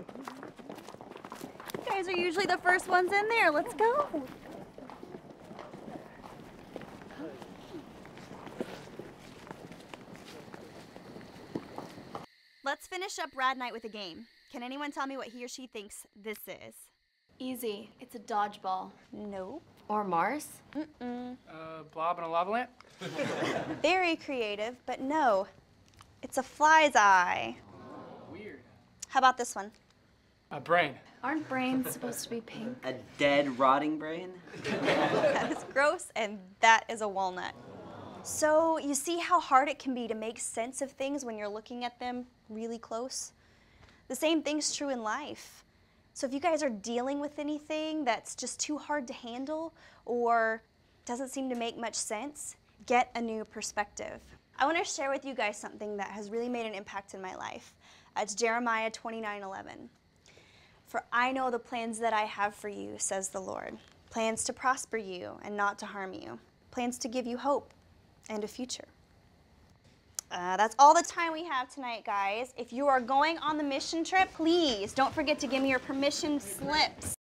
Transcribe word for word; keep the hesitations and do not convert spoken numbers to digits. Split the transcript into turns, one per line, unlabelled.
You guys are usually the first ones in there. Let's go. Let's finish up Rad Night with a game. Can anyone tell me what he or she thinks this is?
Easy. It's a dodgeball.
No.
Or Mars?
Mm-mm.
Uh, blob and a lava lamp?
Very creative, but no. It's a fly's eye.
Weird.
How about this one?
A brain.
Aren't brains supposed to be pink?
A dead, rotting brain?
That is gross, and that is a walnut. So you see how hard it can be to make sense of things when you're looking at them really close? The same thing's true in life. So if you guys are dealing with anything that's just too hard to handle or doesn't seem to make much sense, get a new perspective. I want to share with you guys something that has really made an impact in my life. Uh, it's Jeremiah twenty-nine eleven. For I know the plans that I have for you, says the Lord. Plans to prosper you and not to harm you. Plans to give you hope and a future. Uh, that's all the time we have tonight, guys. If you are going on the mission trip, please don't forget to give me your permission slips.